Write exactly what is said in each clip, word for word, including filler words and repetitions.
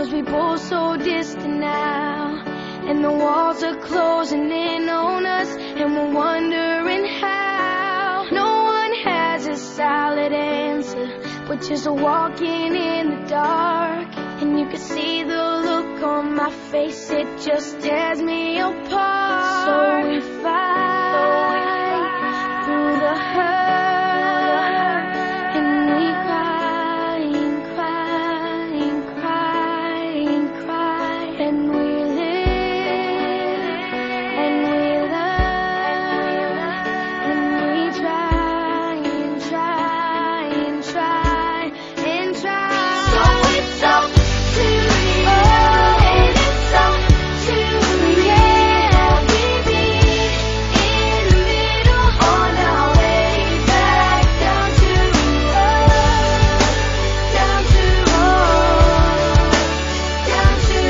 'cause we both so distant now, and the walls are closing in on us, and we're wondering how. No one has a solid answer, but just walking in the dark, and you can see the look on my face, it just tears me apart. So we fight through the hurt, and we cry and cry and cry and cry, and we live and we learn, and we try and try and try and try. So it's up to you, and it's up to me. Yeah, we meet in the middle on our way back down to us, down to us, down to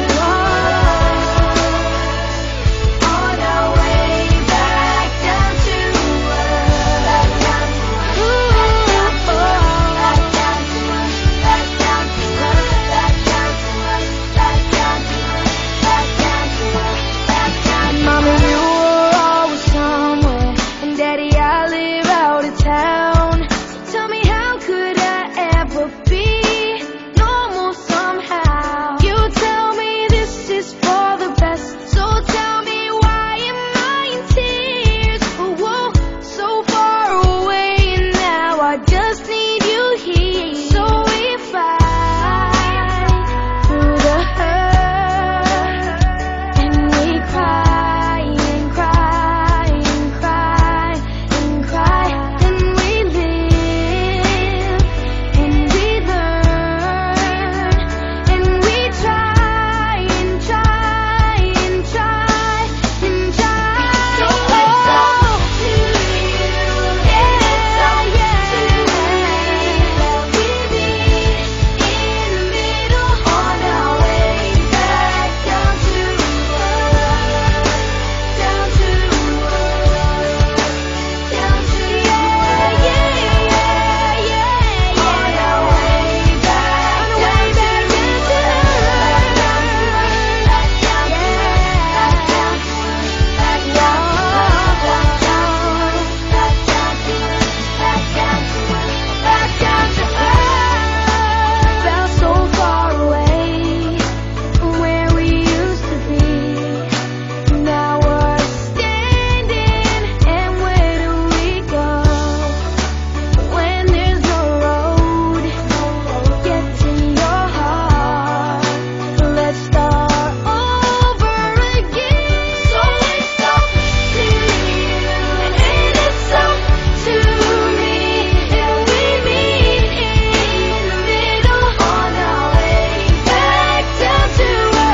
us, on our way back down to us, back down to us, back down to us, back down to us, back down to us, back down to us, back down to us, back down to us. Mama, you were always somewhere, and Daddy, I live out of town. So tell me, how could I ever be normal somehow? You tell me this is for the best, so tell me, why am I in tears? But whoa, so far away, and now I just need you here. So we fight through the hurt, and we cry and cry and cry and cry, and we live and we learn, and we try and try and try and try. So it's up to you, yeah, yeah. We meet in the middle on our way back down to us, down to us, down to yeah, yeah, yeah, yeah, on our way back down to us, back down to us, back down to us, back down to us, back down to us, back down to us, back down to us, back down to us, back down to us. Felt so far away from where we used to be. Now we're standing, and where do we go when there's no road getting your heart? Let's start over again. So it's up to you, and it's up to me, and we meet in the middle on our way back down to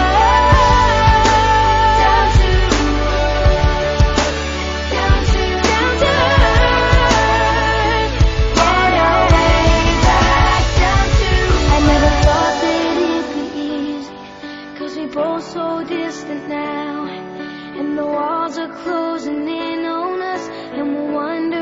us, down to us, down to, down to us, on our way back down to us. I never thought that it'd be easy, 'cause we both so distant now, and the walls are closing in on us, and we're wondering